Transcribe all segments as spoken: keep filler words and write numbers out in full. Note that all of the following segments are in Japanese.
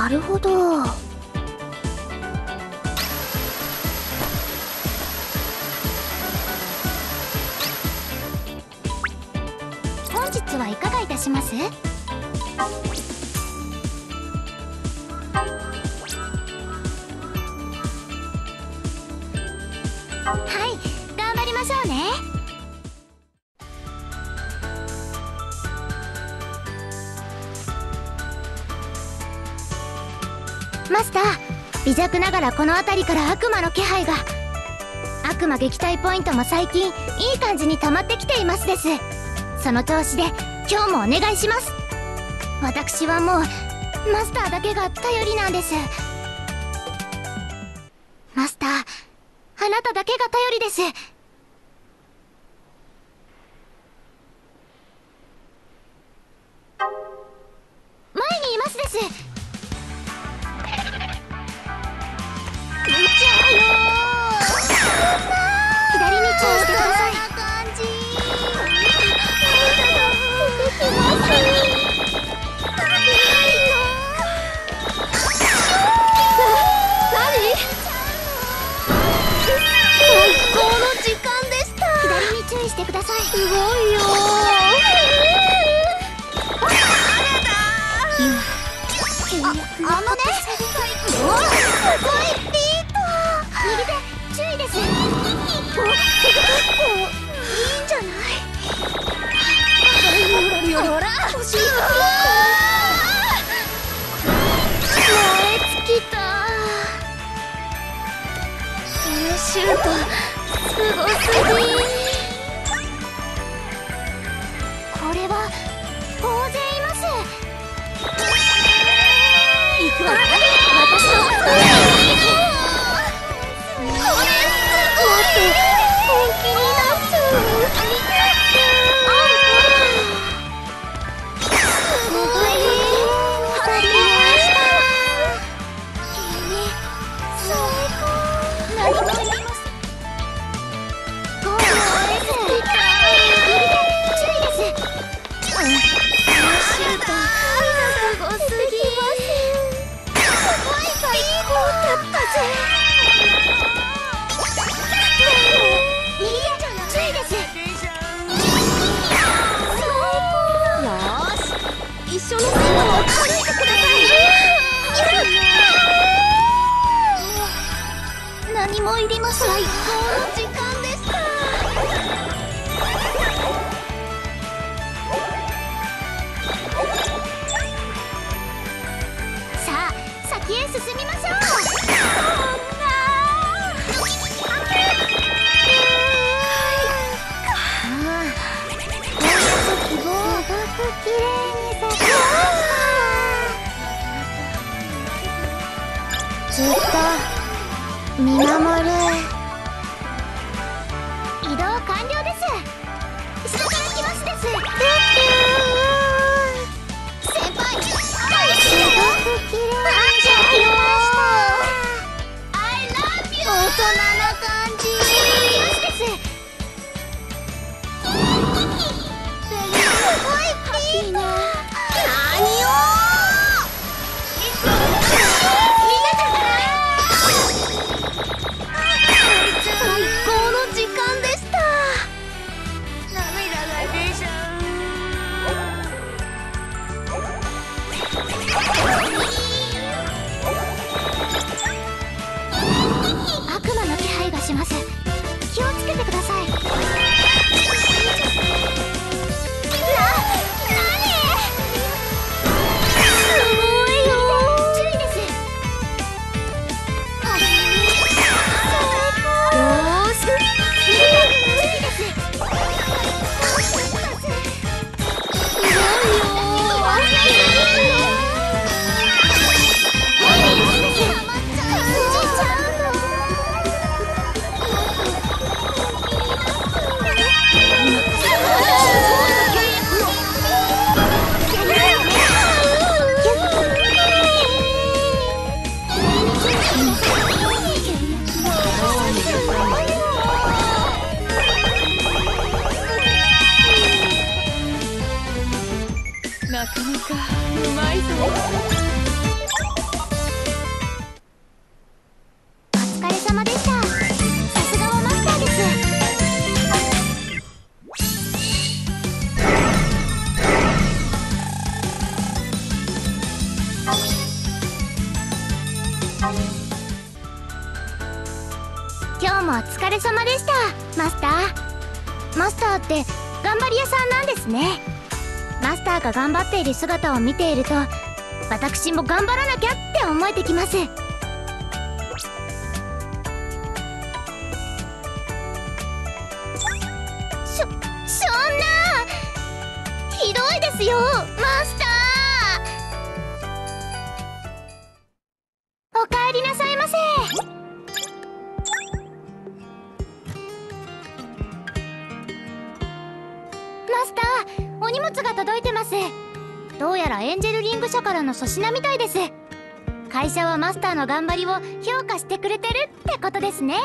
なるほど。本日はいかがいたします？はい、頑張りましょうね。マスター、微弱ながらこの辺りから悪魔の気配が。悪魔撃退ポイントも最近いい感じに溜まってきていますです。その調子で今日もお願いします。私はもうマスターだけが頼りなんです。マスター、あなただけが頼りです。前にいますです。見ちゃうよー。左に注意してください。最高の時間でした。左に注意してください。すごいよー。あ、あのね、すごいピート。右手注意です。結構いいんじゃない？ほら、欲しい。燃え尽きた。そのシュートすごすぎ。これは大勢います。行くわ。私とこれもっと本気になっちゃう。すごい。当たりました。君最高。何も言います。ゴールをです。注意です。このシュートすごすぎ。最高だったぜ。右手注意です。よーし、一緒の線路を歩いてください。何もいりません。最高の時間でした。さあ、先へ進みましょう。そんな希望すごく綺麗に咲きました。ずっと見守る。移動完了です。下から来ますです。先輩、すごく綺麗に咲きました。I love you。大人な感じ。いいな。何をみんなだから最高の時間でした。涙が出ちゃう。悪魔の気配がします。気をつけてください。 なかなかうまいぞ。 今日もお疲れ様でした、マスター。マスターって頑張り屋さんなんですね。マスターが頑張っている姿を見ていると、私も頑張らなきゃって思えてきます。しょ、そんなひどいですよ、マスター。おかえりなさいませ。マスター、お荷物が届いてます。どうやらエンジェルリング社からの粗品みたいです。会社はマスターの頑張りを評価してくれてるってことですね。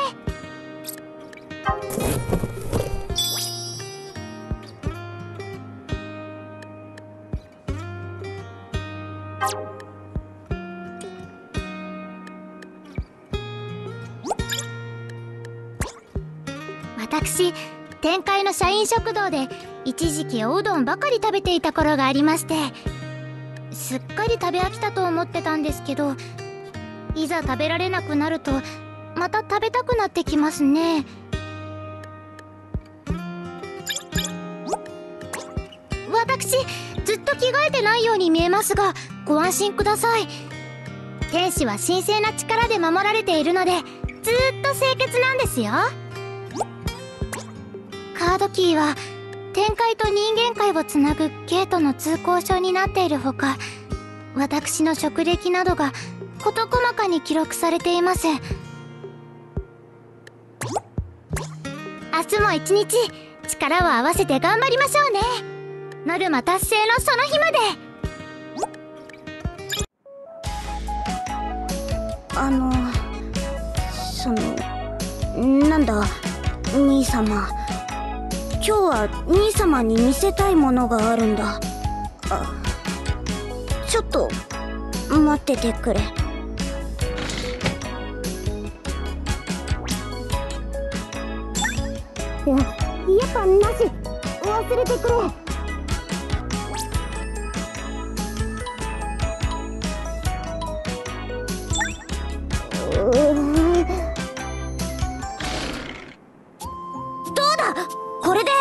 私、天界の社員食堂で一時期おうどんばかり食べていた頃がありまして、すっかり食べ飽きたと思ってたんですけど、いざ食べられなくなるとまた食べたくなってきますね。私、ずっと着替えてないように見えますが、ご安心ください。天使は神聖な力で守られているので、ずーっと清潔なんですよ。カードキーは天界と人間界をつなぐゲートの通行証になっているほか、私の職歴などが事細かに記録されています。明日も一日力を合わせて頑張りましょうね。ノルマ達成のその日まで。 あのそのなんだ兄様、今日は兄様に見せたいものがあるんだ。あ、ちょっと待っててくれ。や、やっぱなし、忘れてくれ。うーどうだ、これで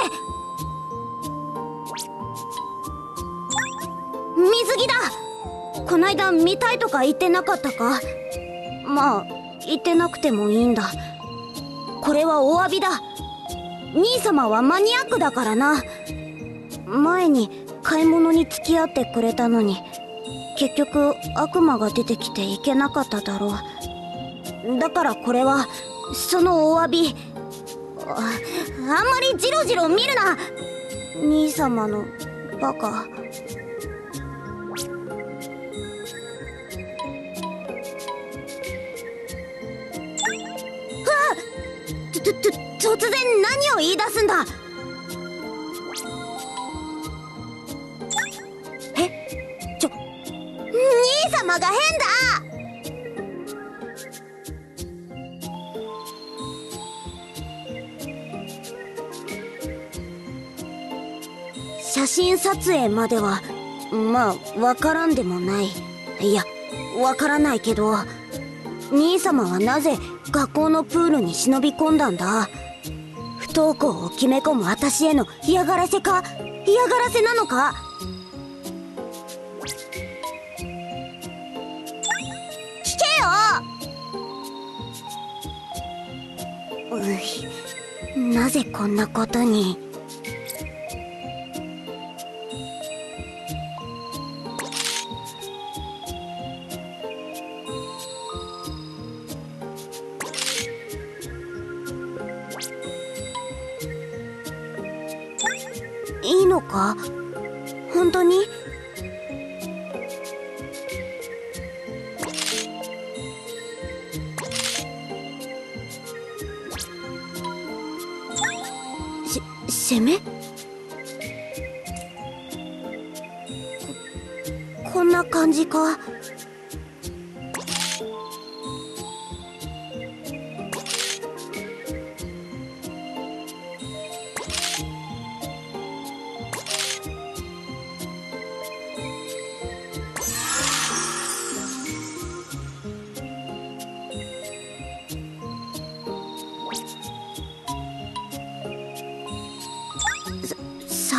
水着だ。こないだ見たいとか言ってなかったか。まあ言ってなくてもいいんだ。これはお詫びだ。兄様はマニアックだからな。前に買い物に付き合ってくれたのに、結局悪魔が出てきていけなかっただろう。だからこれはそのお詫び。あ、あんまりジロジロ見るな、兄様のバカ。はあ、ととと突然何を言い出すんだ。え、ちょ、兄様が変だ。写真撮影まではまあわからんでもない。いや、わからないけど、兄様はなぜ学校のプールに忍び込んだんだ。不登校を決め込む私への嫌がらせか、嫌がらせなのか。聞けよ。うい、なぜこんなことに。いいのか、本当に。し、攻め？こ、こんな感じか。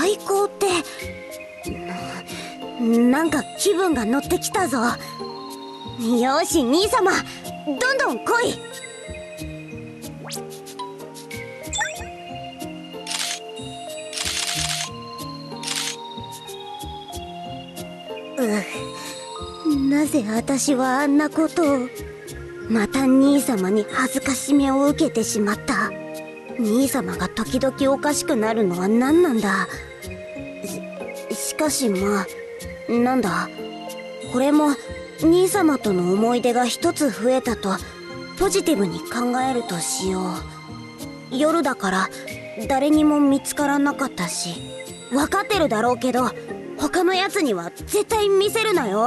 最高って、なんか気分が乗ってきたぞ。よし兄様、どんどん来い。うなぜ私はあんなことを。また兄様に恥ずかしめを受けてしまった。兄様が時々おかしくなるのは何なんだ。し、しかしまあ、なんだ、これも兄様との思い出が一つ増えたとポジティブに考えるとしよう。夜だから誰にも見つからなかったし、分かってるだろうけど他のやつには絶対見せるなよ。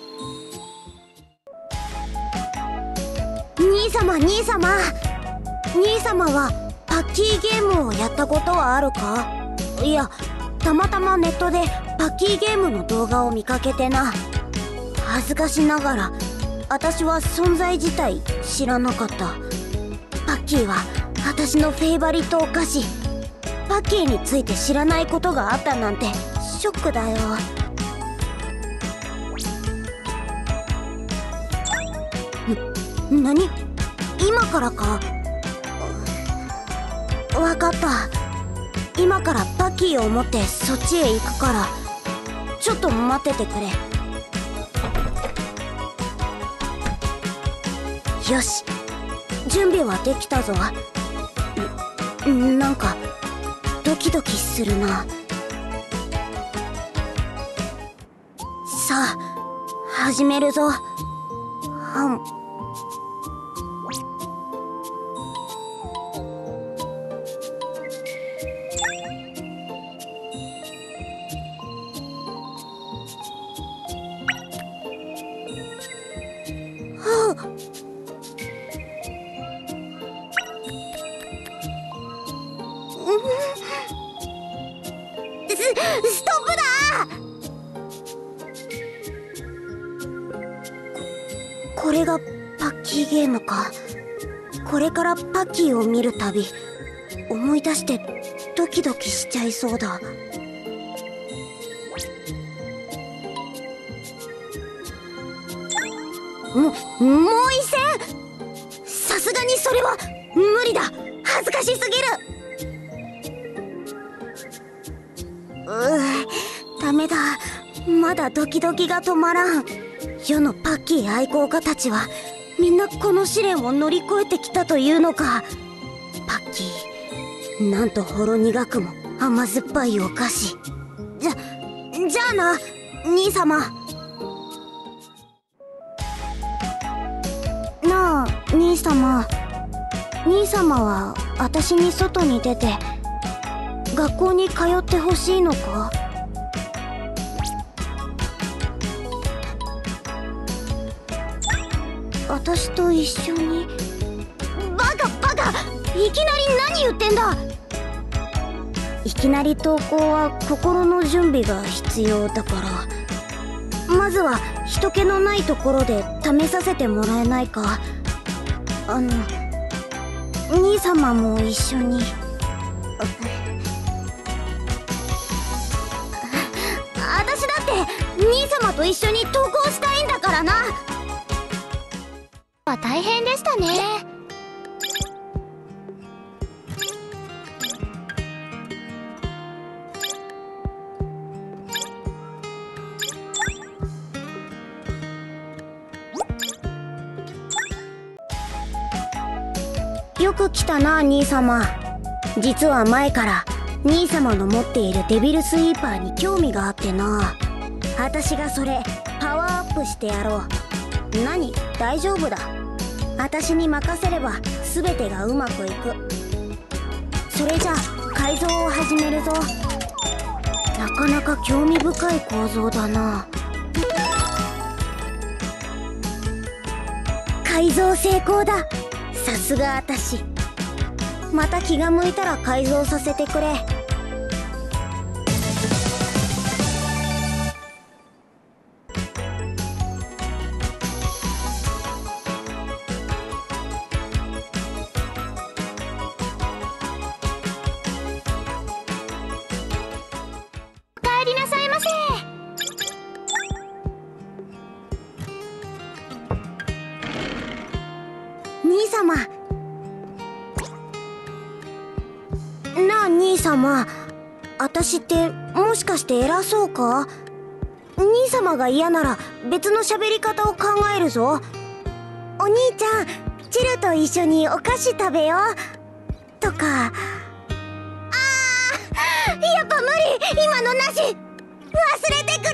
兄様兄様兄様はパッキーゲームをやったことはあるか？いや、たまたまネットでパッキーゲームの動画を見かけてな。恥ずかしながら私は存在自体知らなかった。パッキーは私のフェイバリットお菓子。パッキーについて知らないことがあったなんてショックだよ。ん、何？今からか？わかった。今からパッキーを持ってそっちへ行くから、ちょっと待っててくれ。よし、準備はできたぞ。ん、なんかドキドキするな。さあ始めるぞ。はん。ストップだ！こ、これがパッキーゲームか。これからパッキーを見るたび思い出してドキドキしちゃいそうだ。も、もう一戦？さすがにそれは無理だ。恥ずかしすぎる。うう、ダメだ。まだドキドキが止まらん。世のパッキー愛好家たちはみんなこの試練を乗り越えてきたというのか。パッキー、なんとほろ苦くも甘酸っぱいお菓子。じゃ、じゃあな、兄様。なあ、兄様。兄様は私に外に出て学校に通ってほしいのか？私と一緒に？バカバカ！いきなり何言ってんだ！いきなり登校は心の準備が必要だから、まずは人気のないところで試させてもらえないか？あの、兄様も一緒に。私だって兄様と一緒に登校したいんだからな。 は大変でしたね。 よく来たな兄様。実は前から兄様の持っているデビルスイーパーに興味があってな。私がそれパワーアップしてやろう。何？大丈夫だ。私に任せれば全てがうまくいく。それじゃあ改造を始めるぞ。なかなか興味深い構造だな。改造成功だ。さすが私。また気が向いたら改造させてくれ。 兄様。なあ兄様、私ってもしかして偉そうか？兄様が嫌なら別の喋り方を考えるぞ。お兄ちゃん、チルと一緒にお菓子食べようとか。あー、やっぱ無理、今のなし。忘れてくれ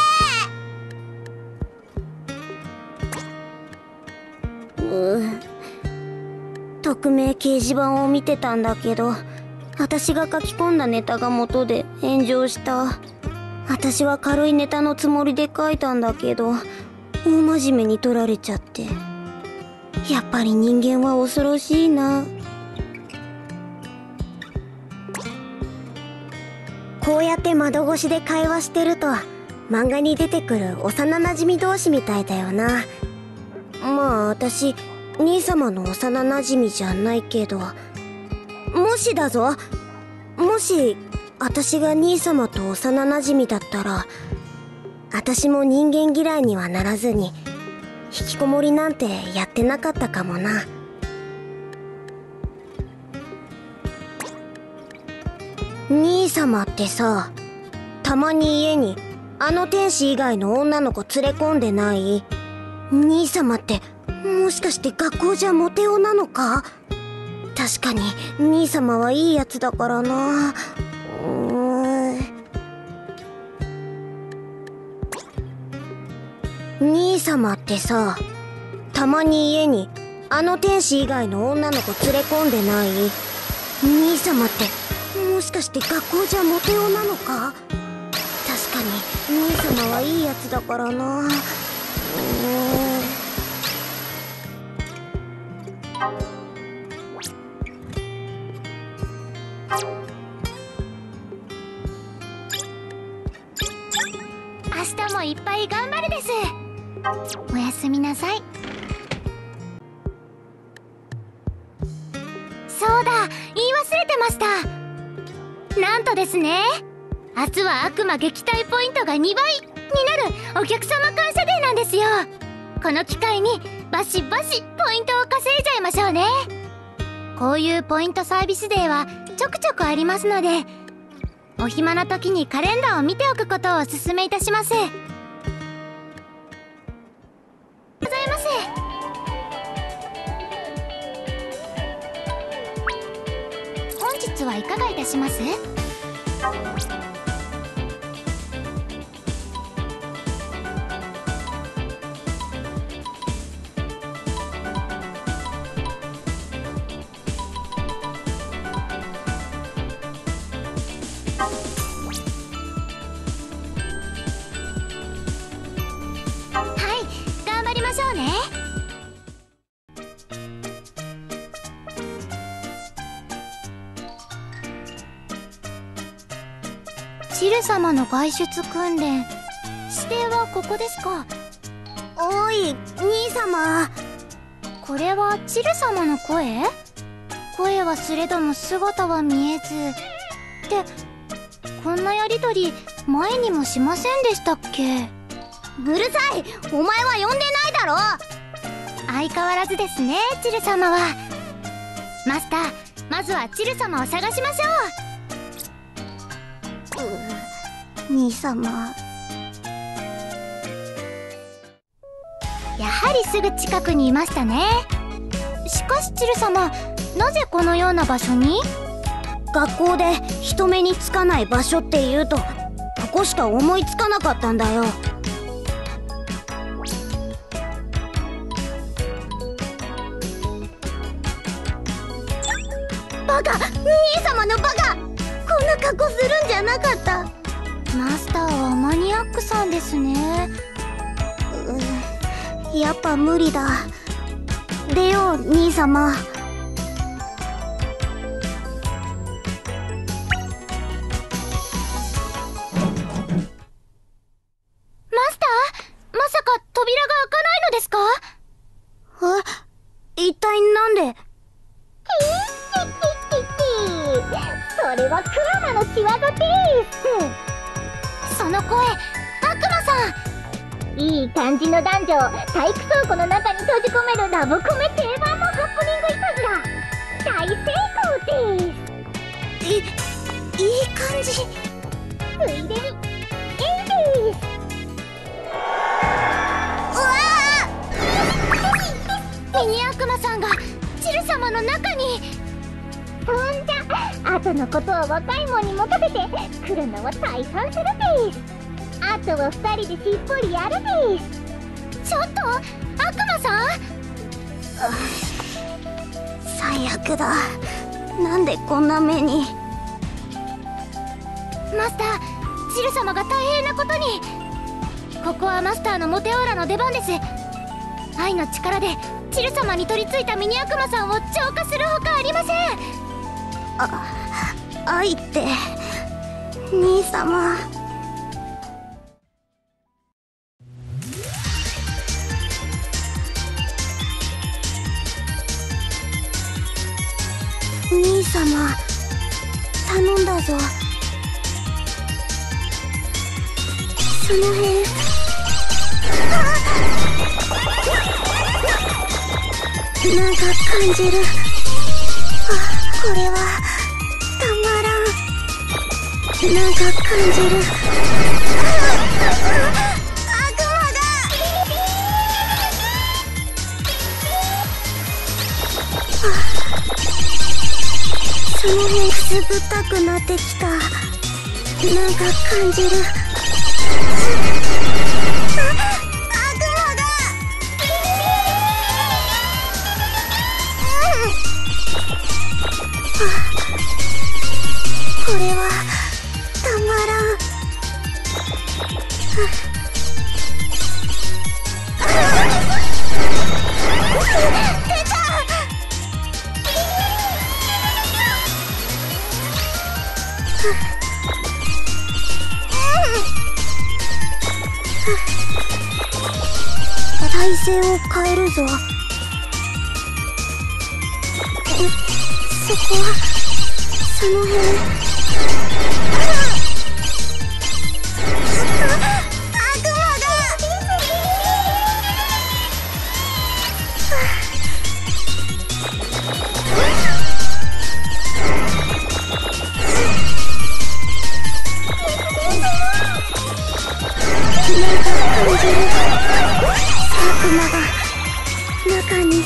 ー。うー、匿名掲示板を見てたんだけど、私が書き込んだネタが元で炎上した。私は軽いネタのつもりで書いたんだけど、大真面目に取られちゃって。やっぱり人間は恐ろしいな。こうやって窓越しで会話してると、漫画に出てくる幼馴染同士みたいだよな。まあ私、兄様の幼馴染じゃないけど、もしだぞ、もし私が兄様と幼馴染だったら、私も人間嫌いにはならずに引きこもりなんてやってなかったかもな。兄様ってさ、たまに家にあの天使以外の女の子連れ込んでない？兄様ってもしかして学校じゃモテ男なのか？確かに兄様はいいやつだからな。うーん、兄様ってさ、たまに家にあの天使以外の女の子連れ込んでない？兄様ってもしかして学校じゃモテ男なのか？確かに兄様はいいやつだからな。うーん、 明日もいっぱい頑張るです。おやすみなさい。そうだ、言い忘れてました。なんとですね、明日は悪魔撃退ポイントがにばいになるお客様感謝デーなんですよ。この機会にバシバシポイントを稼いじゃいましょうね。こういうポイントサービスデーはちょくちょくありますので、お暇な時にカレンダーを見ておくことをお勧めいたします。ございます。本日はいかがいたします？チル様の外出訓練、指定はここですか？ おい、兄様。 これはチル様の声？声はすれども姿は見えず。って、こんなやりとり前にもしませんでしたっけ？ うるさい、お前は呼んでないだろ。 相変わらずですね、チル様は。マスター、まずはチル様を探しましょう。 兄様。 やはりすぐ近くにいましたね。しかしチル様、なぜこのような場所に？ 学校で人目につかない場所って言うと、ここしか思いつかなかったんだよ。バカ！兄様のバカ！こんな格好するんじゃなかった。 マスターはマニアックさんですね。 うん、やっぱ無理だ。出よう、兄様。マスター、まさか扉が開かないのですか？ え、一体なんで？ それはクラマの仕業です。その声、悪魔さん。いい感じの男女を体育倉庫の中に閉じ込めるラブコメ定番のカップル大成功です。 い、いい感じ。 ついでに、えいです。 うわあミニ悪魔さんがチル様の中に。そんじゃ、後のことは若いもんに任せて来るのは退散するです。あとは二人でしっぽりやるです。ちょっと悪魔さん、 最悪だ。なんでこんな目に。 マスター、チル様が大変なことに。ここはマスターのモテオーラの出番です。愛の力でチル様に取り付いたミニ悪魔さんを浄化するほかありません。 あ、愛って兄様。兄様、頼んだぞ。その辺なんか感じる。あ、これはたまらん。なんか感じる。悪魔が。その辺くすぐったくなってきた。なんか感じる。これはたまらん。出た。体勢を変えるぞ。え、そこはその辺。悪魔が中に。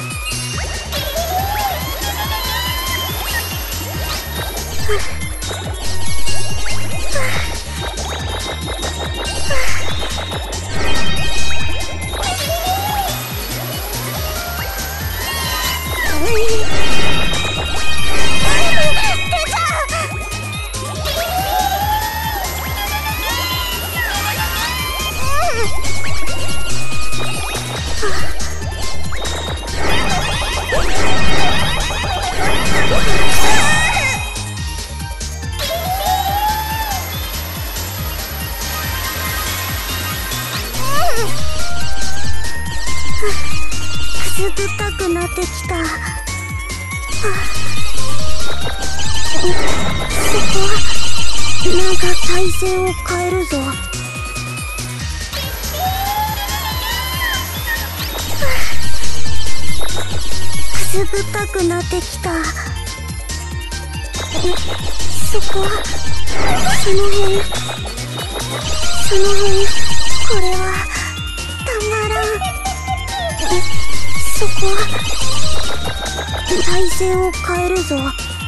くすぐったくなってきた。そこはなんか体勢を変えるぞ。くすぐったくなってきた。そこはその辺その辺。これはたまらん。そこは体勢を変えるぞ。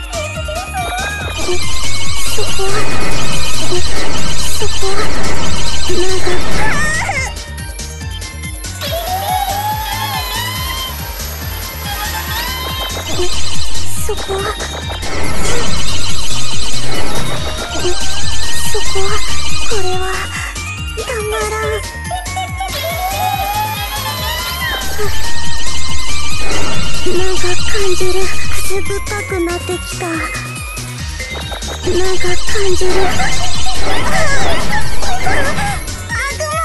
そこはそこはなんかそこはそこはこれはたまらん。なんか感じる。くすぐったくなってきた。なんか感じる。悪魔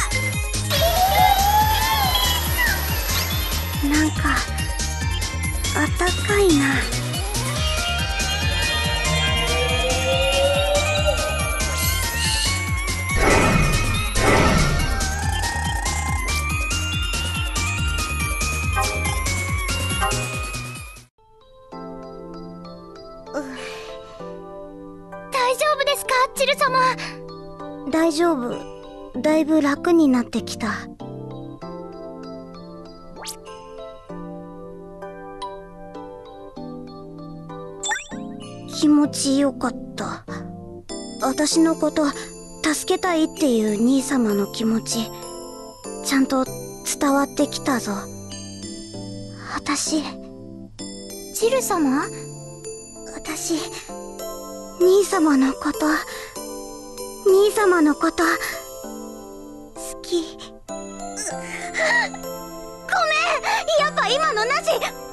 が。なんかあったかいな。 大丈夫。だいぶ楽になってきた。気持ちよかった。私のこと助けたいっていう兄様の気持ちちゃんと伝わってきたぞ。私ジル様？ 私兄様のこと兄様のこと好き。ごめん、やっぱ今のなし。